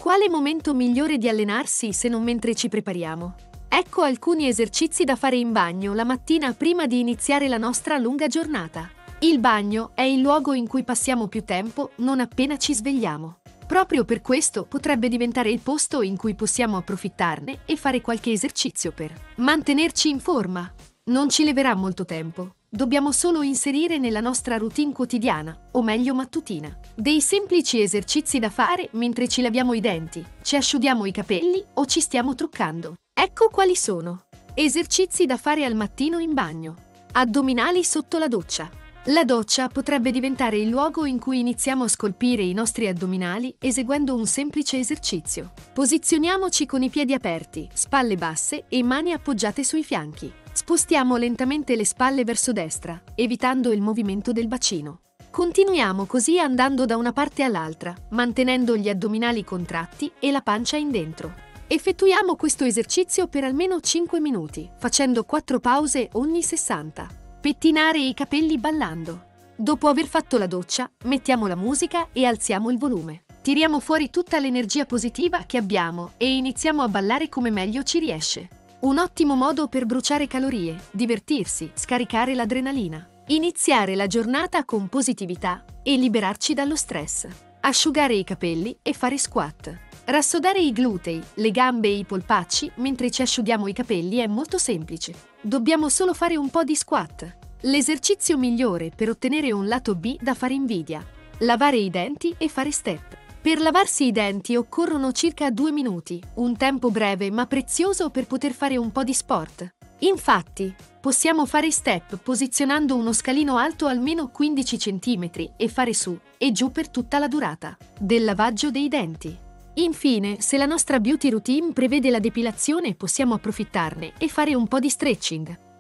Quale momento migliore di allenarsi se non mentre ci prepariamo? Ecco alcuni esercizi da fare in bagno la mattina prima di iniziare la nostra lunga giornata. Il bagno è il luogo in cui passiamo più tempo non appena ci svegliamo. Proprio per questo potrebbe diventare il posto in cui possiamo approfittarne e fare qualche esercizio per mantenerci in forma. Non ci leverà molto tempo. Dobbiamo solo inserire nella nostra routine quotidiana, o meglio mattutina, dei semplici esercizi da fare mentre ci laviamo i denti, ci asciughiamo i capelli o ci stiamo truccando. Ecco quali sono. Esercizi da fare al mattino in bagno. Addominali sotto la doccia. La doccia potrebbe diventare il luogo in cui iniziamo a scolpire i nostri addominali eseguendo un semplice esercizio. Posizioniamoci con i piedi aperti, spalle basse e mani appoggiate sui fianchi. Spostiamo lentamente le spalle verso destra, evitando il movimento del bacino. Continuiamo così andando da una parte all'altra, mantenendo gli addominali contratti e la pancia in dentro. Effettuiamo questo esercizio per almeno 5 minuti, facendo 4 pause ogni 60. Pettinare i capelli ballando. Dopo aver fatto la doccia, mettiamo la musica e alziamo il volume. Tiriamo fuori tutta l'energia positiva che abbiamo e iniziamo a ballare come meglio ci riesce. Un ottimo modo per bruciare calorie, divertirsi, scaricare l'adrenalina, iniziare la giornata con positività e liberarci dallo stress. Asciugare i capelli e fare squat. Rassodare i glutei, le gambe e i polpacci mentre ci asciughiamo i capelli è molto semplice. Dobbiamo solo fare un po' di squat. L'esercizio migliore per ottenere un lato B da fare invidia. Lavare i denti e fare step. Per lavarsi i denti occorrono circa 2 minuti, un tempo breve ma prezioso per poter fare un po' di sport. Infatti, possiamo fare step posizionando uno scalino alto almeno 15 cm e fare su e giù per tutta la durata del lavaggio dei denti. Infine, se la nostra beauty routine prevede la depilazione, possiamo approfittarne e fare un po' di stretching.